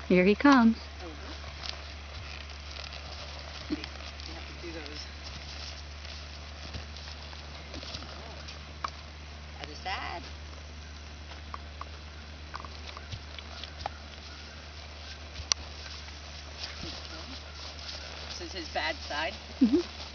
Here he comes. You have to do those. Other side. This is his bad side. Mm-hmm.